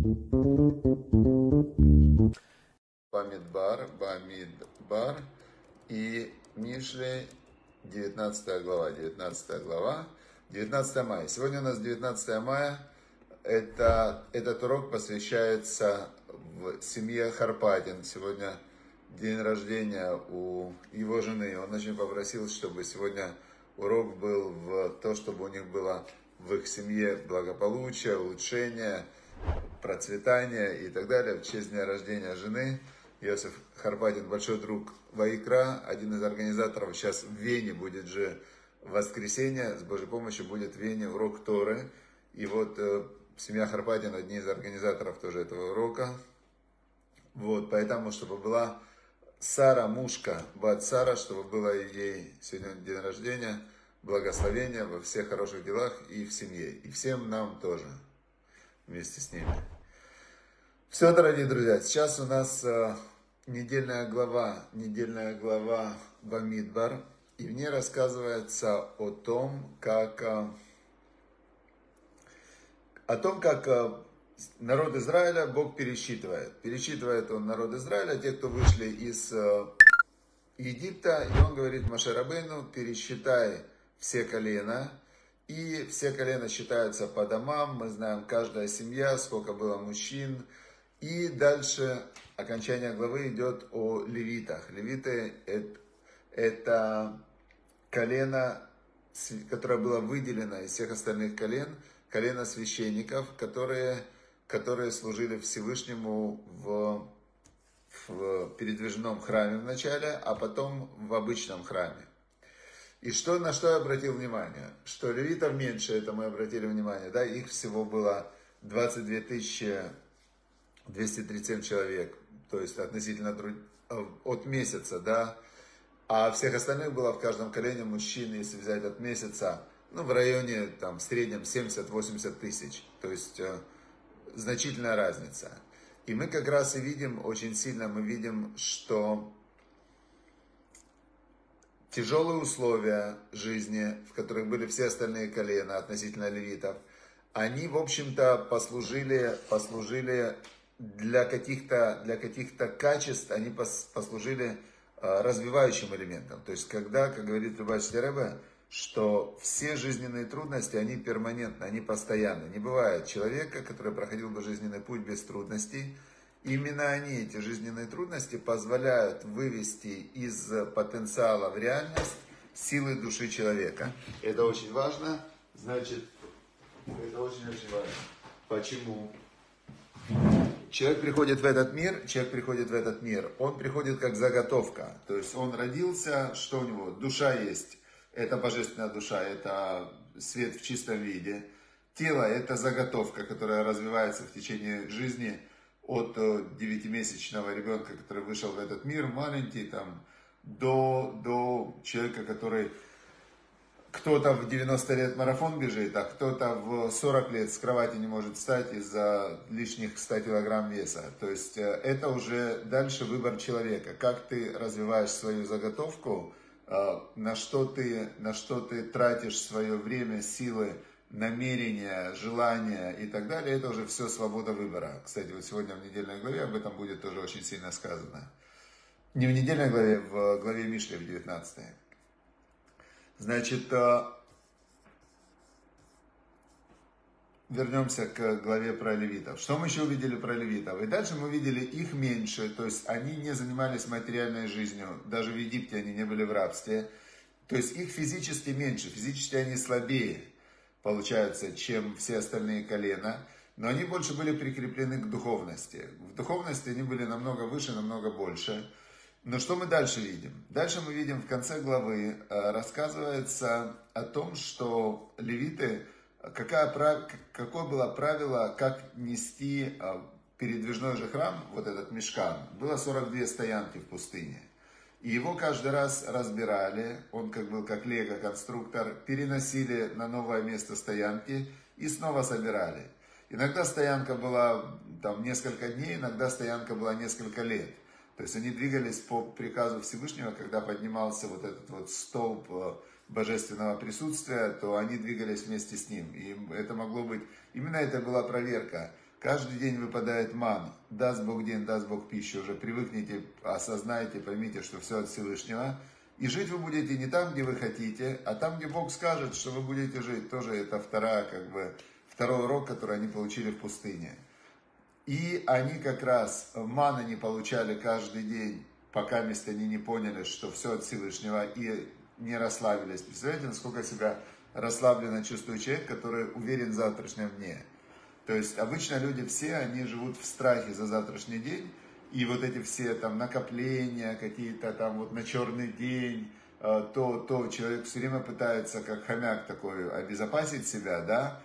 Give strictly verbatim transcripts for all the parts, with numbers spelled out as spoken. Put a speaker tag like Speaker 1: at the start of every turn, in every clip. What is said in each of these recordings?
Speaker 1: Бамидбар, Бамидбар и Мишли, девятнадцатая глава, девятнадцатая глава, девятнадцатое мая. Сегодня у нас девятнадцатое мая, это, этот урок посвящается в семье Харпадин. Сегодня день рождения у его жены. Он очень попросил, чтобы сегодня урок был в то, чтобы у них было в их семье благополучие, улучшение, процветание и так далее. В честь дня рождения жены. Йосеф Харпадин, большой друг Ваикра, один из организаторов. Сейчас в Вене будет же воскресенье, с Божьей помощью будет в Вене урок Торы. И вот э, семья Харпадин, одни из организаторов тоже этого урока. Вот, поэтому, чтобы была Сара, мушка, бат Сара, чтобы было ей сегодня день рождения, благословения во всех хороших делах и в семье. И всем нам тоже, вместе с ними. Все, дорогие друзья, сейчас у нас э, недельная глава, недельная глава Бамидбар, и в ней рассказывается о том, как, э, о том, как э, народ Израиля Бог пересчитывает. Пересчитывает он народ Израиля, те, кто вышли из э, Египта, и он говорит Моше Рабейну: пересчитай все колена. И все колена считаются по домам, мы знаем, каждая семья, сколько было мужчин. И дальше окончание главы идет о левитах. Левиты это, это колено, которое было выделено из всех остальных колен, колено священников, которые, которые служили Всевышнему в, в передвижном храме вначале, а потом в обычном храме. И что, на что я обратил внимание? Что левитов меньше, это мы обратили внимание, да, их всего было двадцать две тысячи двести тридцать семь человек, то есть относительно от месяца, да, а всех остальных было в каждом колене мужчин, если взять от месяца, ну, в районе, там, в среднем семьдесят-восемьдесят тысяч, то есть э, значительная разница. И мы как раз и видим, очень сильно мы видим, что тяжелые условия жизни, в которых были все остальные колена относительно левитов, они, в общем-то, послужили, послужили для каких-то, для каких-то качеств, они послужили развивающим элементом. То есть, когда, как говорит Любавичский Ребе, что все жизненные трудности, они перманентны, они постоянны. Не бывает человека, который проходил бы жизненный путь без трудностей. Именно они, эти жизненные трудности, позволяют вывести из потенциала в реальность силы души человека. Это очень важно. Значит, это очень-очень важно. Почему? Человек приходит в этот мир, человек приходит в этот мир, он приходит как заготовка. То есть он родился, что у него? Душа есть. Это божественная душа, это свет в чистом виде. Тело – это заготовка, которая развивается в течение жизни от девятимесячного ребенка, который вышел в этот мир, маленький, там, до, до человека, который кто-то в девяносто лет марафон бежит, а кто-то в сорок лет с кровати не может встать из-за лишних ста килограмм веса. То есть это уже дальше выбор человека. Как ты развиваешь свою заготовку, на что ты, на что ты тратишь свое время, силы, намерения, желания и так далее, это уже все свобода выбора. Кстати, вот сегодня в недельной главе об этом будет тоже очень сильно сказано. Не в недельной главе, в главе Мишли, в девятнадцатой. Значит, вернемся к главе про левитов. Что мы еще увидели про левитов? И дальше мы видели их меньше, то есть они не занимались материальной жизнью, даже в Египте они не были в рабстве. То есть их физически меньше, физически они слабее, получается, чем все остальные колена. Но они больше были прикреплены к духовности. В духовности они были намного выше, намного больше. Но что мы дальше видим? Дальше мы видим в конце главы, рассказывается о том, что левиты, какая, какое было правило, как нести передвижной же храм, вот этот мишкан. Было сорок две стоянки в пустыне. И его каждый раз разбирали, он как был как лего-конструктор, переносили на новое место стоянки и снова собирали. Иногда стоянка была там несколько дней, иногда стоянка была несколько лет. То есть они двигались по приказу Всевышнего, когда поднимался вот этот вот столб божественного присутствия, то они двигались вместе с ним. И это могло быть, именно это была проверка. Каждый день выпадает ман. Даст Бог день, даст Бог пищу. Уже привыкните, осознайте, поймите, что все от Всевышнего. И жить вы будете не там, где вы хотите, а там, где Бог скажет, что вы будете жить. Тоже это вторая, как бы, второй урок, который они получили в пустыне. И они как раз маны не получали каждый день, пока вместе они не поняли, что все от Всевышнего, и не расслабились. Представляете, насколько себя расслабленно чувствует человек, который уверен в завтрашнем дне. То есть обычно люди все, они живут в страхе за завтрашний день, и вот эти все там накопления какие-то там вот на черный день, то, то человек все время пытается, как хомяк такой, обезопасить себя, да,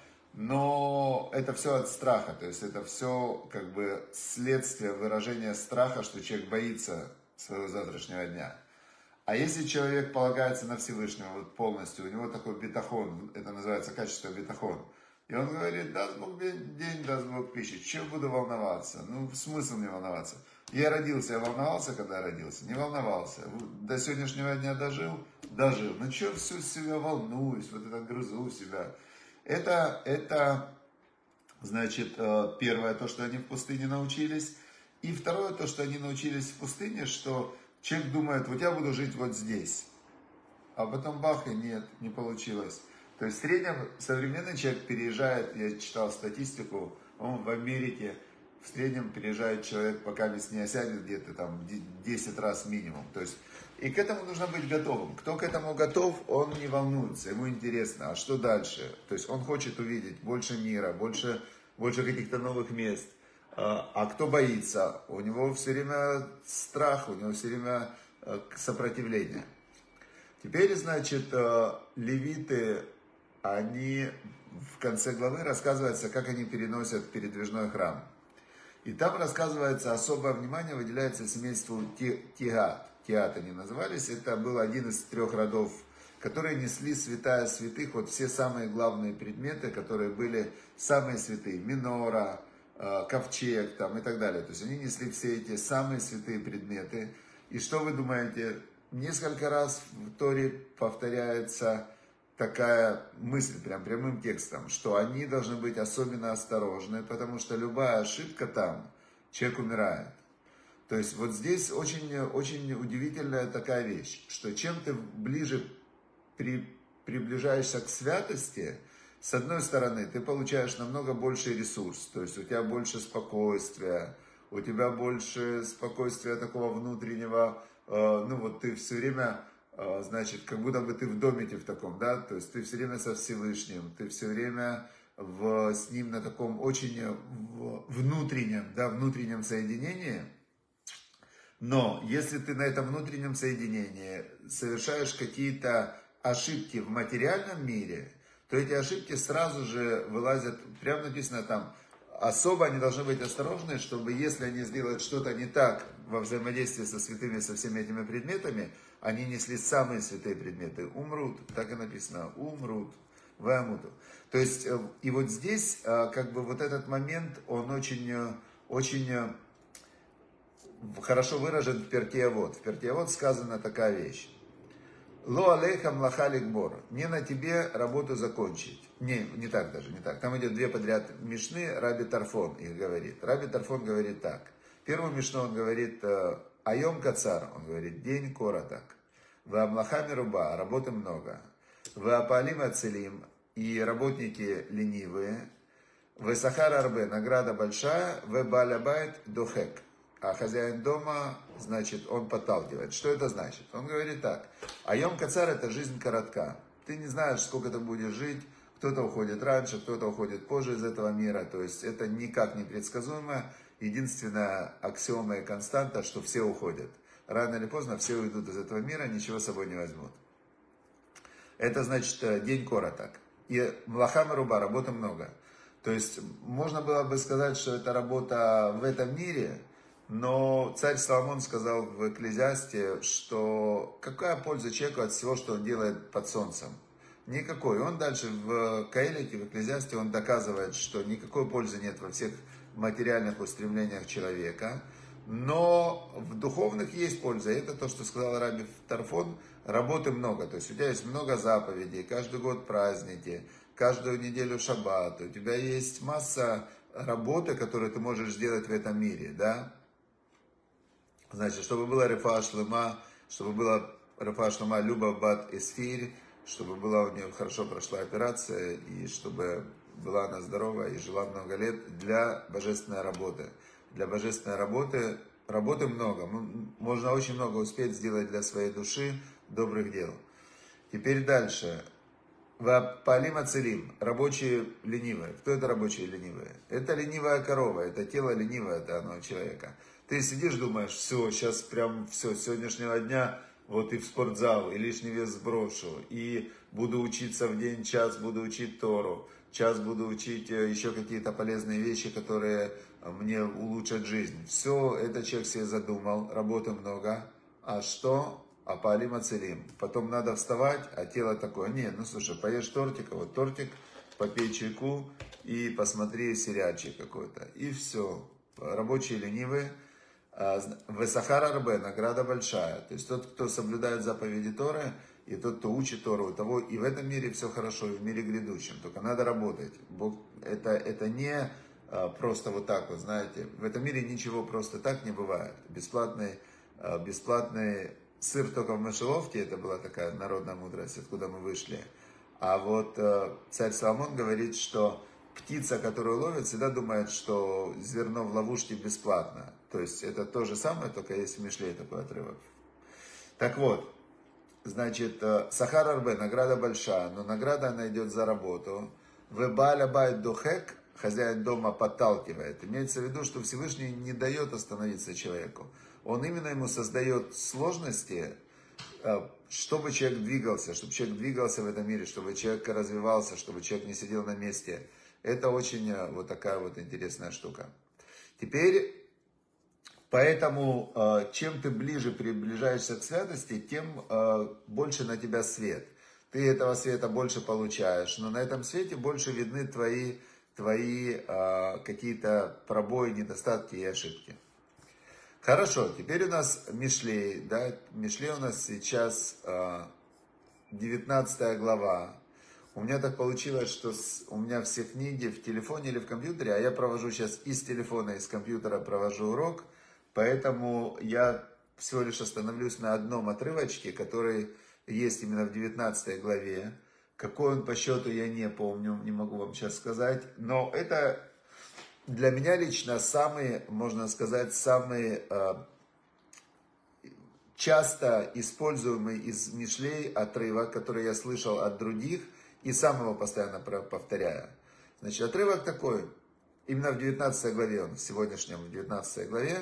Speaker 1: но это все от страха, то есть это все как бы следствие выражения страха, что человек боится своего завтрашнего дня. А если человек полагается на Всевышнего вот полностью, у него такой бетахон, это называется качество бетахон, и он говорит, даст Бог день, даст Бог пищу, чего буду волноваться? Ну, смысл не волноваться. Я родился, я волновался, когда родился? Не волновался. До сегодняшнего дня дожил? Дожил. Ну, что все себя волнуюсь, вот это грызу себя. Это, это, значит, первое, то, что они в пустыне научились. И второе, то, что они научились в пустыне, что человек думает, вот я буду жить вот здесь. А потом бах, и нет, не получилось. То есть в среднем современный человек переезжает, я читал статистику, он в Америке, в среднем переезжает человек, пока весь не осядет где-то там десять раз минимум. То есть, и к этому нужно быть готовым. Кто к этому готов, он не волнуется, ему интересно, а что дальше? То есть он хочет увидеть больше мира, больше, больше каких-то новых мест. А кто боится? У него все время страх, у него все время сопротивление. Теперь, значит, левиты, они в конце главы рассказывается, как они переносят передвижной храм. И там рассказывается, особое внимание выделяется семейству Тиат. Тиат они назывались. Это был один из трех родов, которые несли святая святых, вот все самые главные предметы, которые были самые святые. Минора, ковчег там, и так далее. То есть они несли все эти самые святые предметы. И что вы думаете? Несколько раз в Торе повторяется такая мысль, прям прямым текстом, что они должны быть особенно осторожны, потому что любая ошибка там, человек умирает. То есть вот здесь очень, очень удивительная такая вещь, что чем ты ближе при, приближаешься к святости, с одной стороны, ты получаешь намного больше ресурс, то есть у тебя больше спокойствия, у тебя больше спокойствия такого внутреннего, э, ну вот ты все время... Значит, как будто бы ты в домике в таком, да, то есть ты все время со Всевышним, ты все время в, с ним на таком очень внутреннем, да, внутреннем соединении. Но если ты на этом внутреннем соединении совершаешь какие-то ошибки в материальном мире, то эти ошибки сразу же вылазят, прямо написано там, особо они должны быть осторожны, чтобы если они сделают что-то не так во взаимодействии со святыми, со всеми этими предметами, они несли самые святые предметы, умрут, так и написано, умрут, вамуту. То есть, и вот здесь, как бы вот этот момент, он очень, очень хорошо выражен в Перкей Авот. В Перкей Авот сказана такая вещь. Ло алейха млаха ликбор. Не на тебе работу закончить. Не, не так даже, не так. Там идет две подряд мишны, Раби Тарфон их говорит. Раби Тарфон говорит так. Первую мишну он говорит, айом кацар, он говорит, день короток. Вы амлаха мируба, работы много. Вы апалим ацелим, и работники ленивые. Вы сахар арбе, награда большая. Вы балябайт дохек. А хозяин дома, значит, он подталкивает. Что это значит? Он говорит так. Айом кацар, это жизнь коротка. Ты не знаешь, сколько ты будешь жить. Кто-то уходит раньше, кто-то уходит позже из этого мира. То есть это никак не предсказуемо. Единственная аксиома и константа, что все уходят. Рано или поздно все уйдут из этого мира, ничего с собой не возьмут. Это значит день короток. И млаха меруба, работы много. То есть можно было бы сказать, что это работа в этом мире, но царь Соломон сказал в Экклезиасте, что какая польза человеку от всего, что он делает под солнцем? Никакой. Он дальше в Каэлите, в Экклезиасте, он доказывает, что никакой пользы нет во всех материальных устремлениях человека. Но в духовных есть польза. И это то, что сказал Раби Тарфон. Работы много. То есть у тебя есть много заповедей, каждый год праздники, каждую неделю шаббат. У тебя есть масса работы, которые ты можешь сделать в этом мире, да. Значит, чтобы была рефа шлема, чтобы была рефа шлема люба бат эсфирь, чтобы была у нее хорошо прошла операция, и чтобы была она здорова и жила много лет для божественной работы. Для божественной работы, работы много, можно очень много успеть сделать для своей души добрых дел. Теперь дальше. Палим ацелим, рабочие ленивые. Кто это рабочие ленивые? Это ленивая корова, это тело ленивое, это оно человека. Ты сидишь, думаешь, все, сейчас прям все, с сегодняшнего дня вот и в спортзал, и лишний вес сброшу, и буду учиться в день, час буду учить Тору, час буду учить еще какие-то полезные вещи, которые мне улучшат жизнь. Все, это человек себе задумал, работы много, а что? А палим ацелим. Потом надо вставать, а тело такое, не, ну слушай, поешь тортик, а вот тортик, попей чайку и посмотри сериальчик какой-то. И все. Рабочие ленивые. Весахар арбе, награда большая. То есть тот, кто соблюдает заповеди Торы, и тот, кто учит Тору, у того и в этом мире все хорошо, и в мире грядущем. Только надо работать. Бог, это, это не просто вот так вот, знаете. В этом мире ничего просто так не бывает. Бесплатный, бесплатный сыр только в мышеловке, это была такая народная мудрость, откуда мы вышли. А вот э, царь Соломон говорит, что птица, которую ловит, всегда думает, что зерно в ловушке бесплатно. То есть это то же самое, только есть в Мишле такой отрывок. Так вот, значит, э, Сахар Арбе, награда большая, но награда она идет за работу. Вебаля байт дохек, хозяин дома подталкивает. Имеется в виду, что Всевышний не дает остановиться человеку. Он именно ему создает сложности, чтобы человек двигался, чтобы человек двигался в этом мире, чтобы человек развивался, чтобы человек не сидел на месте. Это очень вот такая вот интересная штука. Теперь, поэтому, чем ты ближе приближаешься к святости, тем больше на тебя свет. Ты этого света больше получаешь, но на этом свете больше видны твои, твои какие-то пробои, недостатки и ошибки. Хорошо, теперь у нас Мишлей, да, Мишлей у нас сейчас девятнадцатая глава. У меня так получилось, что с, у меня все книги в телефоне или в компьютере, а я провожу сейчас из телефона, из компьютера провожу урок, поэтому я всего лишь остановлюсь на одном отрывочке, который есть именно в девятнадцатой главе. Какой он по счету, я не помню, не могу вам сейчас сказать, но это... Для меня лично самый, можно сказать, самый э, часто используемый из Мишлей отрывок, который я слышал от других и сам его постоянно повторяю. Значит, отрывок такой, именно в девятнадцатой главе, он в сегодняшнем, в девятнадцатой главе.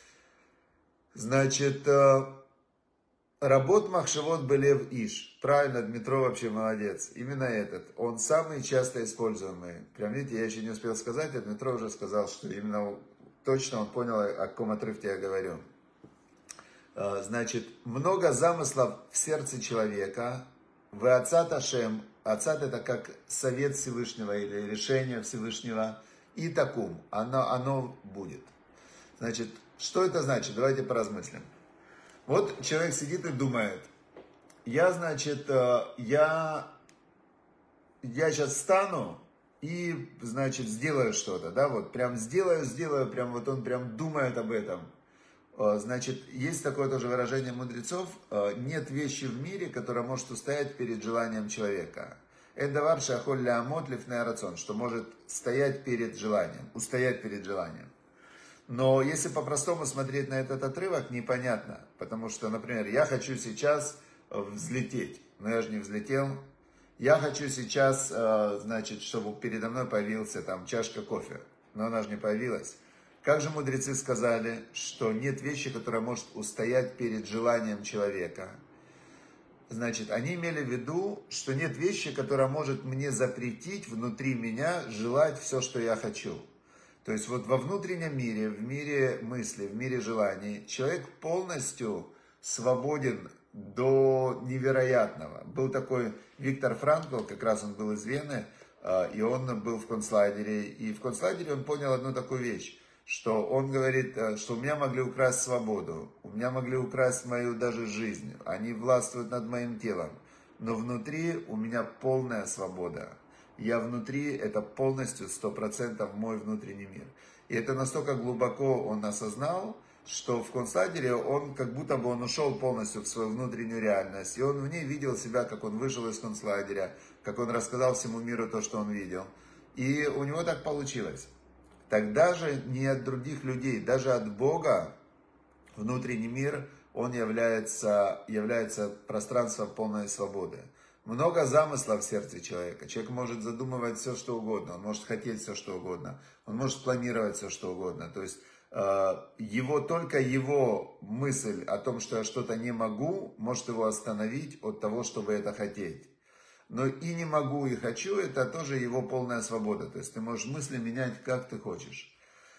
Speaker 1: Значит, э, Работ махшевот белев иш. Правильно, Дмитро вообще молодец. Именно этот. Он самый часто используемый. Прям видите, я еще не успел сказать, а Дмитро уже сказал, что именно точно он понял, о каком отрывке я говорю. Значит, много замыслов в сердце человека. В ацат Ашем. Ацат это как совет Всевышнего или решение Всевышнего. И такум. Оно, оно будет. Значит, что это значит? Давайте поразмыслим. Вот человек сидит и думает, я, значит, я, я сейчас встану и, значит, сделаю что-то, да, вот, прям сделаю, сделаю, прям вот он прям думает об этом. Значит, есть такое тоже выражение мудрецов, нет вещи в мире, которая может устоять перед желанием человека. Эдавар шахоль леамот лифней рацион, что может стоять перед желанием, устоять перед желанием. Но если по-простому смотреть на этот отрывок, непонятно. Потому что, например, я хочу сейчас взлететь, но я же не взлетел. Я хочу сейчас, значит, чтобы передо мной появился там чашка кофе, но она же не появилась. Как же мудрецы сказали, что нет вещи, которая может устоять перед желанием человека? Значит, они имели в виду, что нет вещи, которая может мне запретить внутри меня желать все, что я хочу. То есть вот во внутреннем мире, в мире мыслей, в мире желаний, человек полностью свободен до невероятного. Был такой Виктор Франкл, как раз он был из Вены, и он был в концлагере. И в концлагере он понял одну такую вещь, что он говорит, что у меня могли украсть свободу, у меня могли украсть мою даже жизнь, они властвуют над моим телом, но внутри у меня полная свобода. я внутри, это полностью сто процентов мой внутренний мир. И это настолько глубоко он осознал, что в концлагере он как будто бы он ушел полностью в свою внутреннюю реальность. И он в ней видел себя, как он вышел из концлагеря, как он рассказал всему миру то, что он видел. И у него так получилось. Тогда же не от других людей, даже от Бога, внутренний мир, он является, является пространством полной свободы. Много замыслов в сердце человека. Человек может задумывать все, что угодно. Он может хотеть все, что угодно. Он может планировать все, что угодно. То есть, его, только его мысль о том, что я что-то не могу, может его остановить от того, чтобы это хотеть. Но и не могу, и хочу, это тоже его полная свобода. То есть, ты можешь мысли менять, как ты хочешь.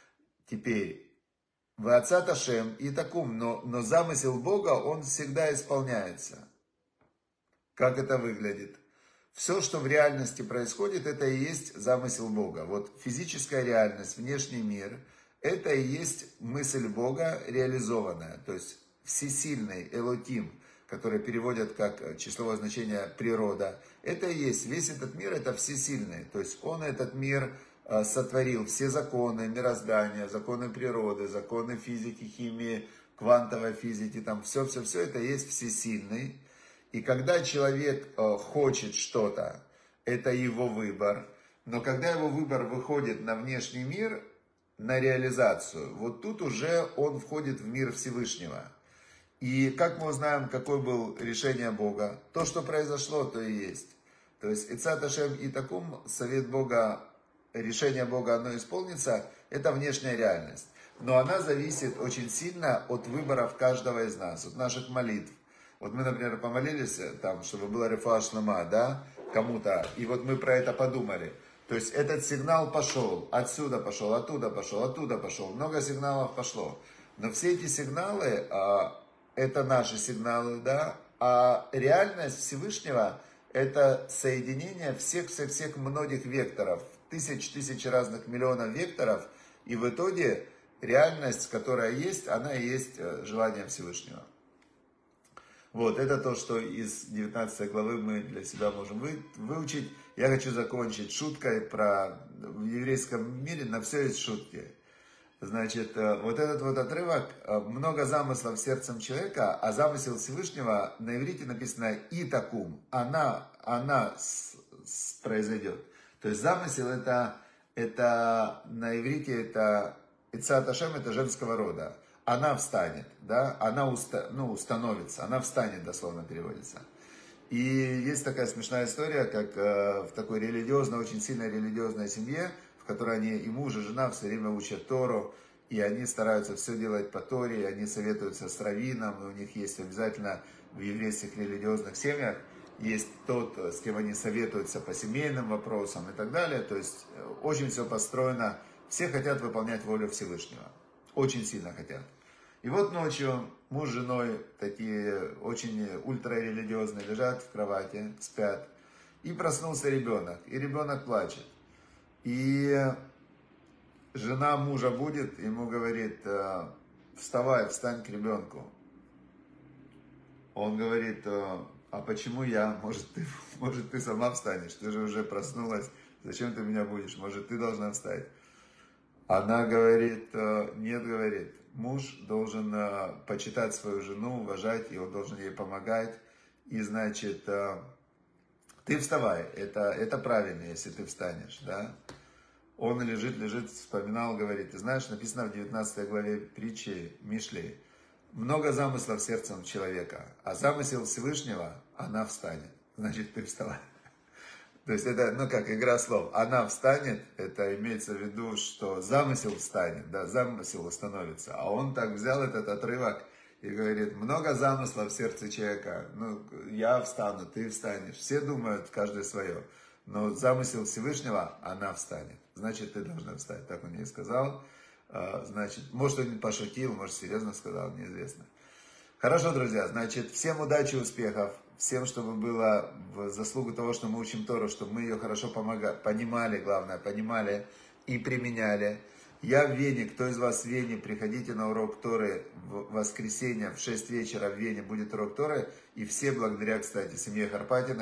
Speaker 1: Теперь, Ваацат Ашем и такум, но, но замысел Бога, он всегда исполняется. Как это выглядит? Все, что в реальности происходит, это и есть замысел Бога. Вот физическая реальность, внешний мир, это и есть мысль Бога реализованная. То есть всесильный Элоким, который переводят как числовое значение природа, это и есть, весь этот мир это всесильный. То есть он этот мир сотворил, все законы мироздания, законы природы, законы физики, химии, квантовой физики, там все-все-все это есть всесильный. И когда человек э, хочет что-то, это его выбор. Но когда его выбор выходит на внешний мир, на реализацию, вот тут уже он входит в мир Всевышнего. И как мы узнаем, какое было решение Бога? То, что произошло, то и есть. То есть Ицат Ашем и такум, совет Бога, решение Бога, оно исполнится, это внешняя реальность. Но она зависит очень сильно от выборов каждого из нас, от наших молитв. Вот мы, например, помолились, там, чтобы было рефуа шлема, да, кому-то, и вот мы про это подумали. То есть этот сигнал пошел, отсюда пошел, оттуда пошел, оттуда пошел, много сигналов пошло. Но все эти сигналы, а, это наши сигналы, да, а реальность Всевышнего, это соединение всех-всех-всех многих векторов, тысяч-тысяч разных миллионов векторов, и в итоге реальность, которая есть, она и есть желание Всевышнего. Вот, это то, что из девятнадцатой главы мы для себя можем вы, выучить. Я хочу закончить шуткой про в еврейском мире на все есть шутки. Значит, вот этот вот отрывок, много замыслов сердцем человека, а замысел Всевышнего на иврите написано «и такум», она, она с, с, произойдет. То есть замысел это, это на иврите это «Ицат Ашем» это женского рода. Она встанет, да, она уста, ну, установится, она встанет, дословно переводится. И есть такая смешная история, как э, в такой религиозной, очень сильной религиозной семье, в которой они и муж, и жена все время учат Тору, и они стараются все делать по Торе, и они советуются с раввином, и у них есть обязательно в еврейских религиозных семьях, есть тот, с кем они советуются по семейным вопросам и так далее. То есть очень все построено, все хотят выполнять волю Всевышнего. Очень сильно хотят. И вот ночью муж с женой, такие очень ультрарелигиозные, лежат в кровати, спят. И проснулся ребенок. И ребенок плачет. И жена мужа будет, ему говорит: вставай, встань к ребенку. Он говорит: а почему я? Может ты, может, ты сама встанешь? Ты же уже проснулась. Зачем ты меня будешь? Может, ты должна встать? Она говорит: нет, говорит, муж должен почитать свою жену, уважать, и он должен ей помогать. И значит, ты вставай, это, это правильно, если ты встанешь, да. Он лежит, лежит, вспоминал, говорит: ты знаешь, написано в девятнадцатой главе притчи Мишлей, много замыслов сердцем человека, а замысел Всевышнего, она встанет. Значит, ты вставай. То есть это, ну как, игра слов. Она встанет, это имеется в виду, что замысел встанет, да, замысел установится. А он так взял этот отрывок и говорит: много замыслов в сердце человека. Ну, я встану, ты встанешь. Все думают, каждый свое. Но замысел Всевышнего, она встанет. Значит, ты должна встать. Так он ей сказал. Значит, может, он пошутил, может, серьезно сказал, неизвестно. Хорошо, друзья, значит, всем удачи, успехов. Всем, чтобы было в заслугу того, что мы учим Тору, чтобы мы ее хорошо помогали, понимали, главное, понимали и применяли. Я в Вене, кто из вас в Вене, приходите на урок Торы в воскресенье в шесть вечера в Вене будет урок Торы. И все, благодаря, кстати, семье Харпатиных,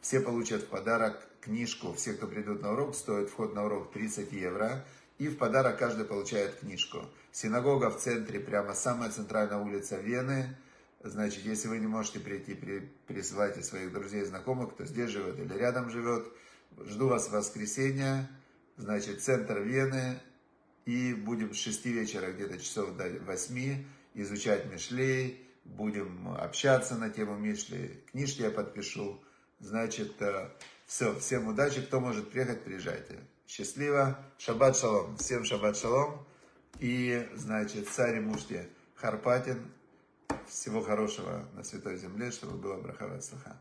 Speaker 1: Все получат в подарок книжку. Все, кто придут на урок, стоит вход на урок тридцать евро. И в подарок каждый получает книжку. Синагога в центре, прямо самая центральная улица Вены. Значит, если вы не можете прийти, при, присылайте своих друзей, знакомых, кто здесь живет или рядом живет. Жду вас в воскресенье. Значит, центр Вены. И будем с шести вечера, где-то часов до восьми, изучать Мишлей. Будем общаться на тему Мишли. Книжки я подпишу. Значит, все, всем удачи. Кто может приехать, приезжайте. Счастливо. Шаббат шалом. Всем шаббат шалом. И, значит, царь Мушти Харпатин. Всего хорошего на Святой Земле, чтобы было браха вацлаха.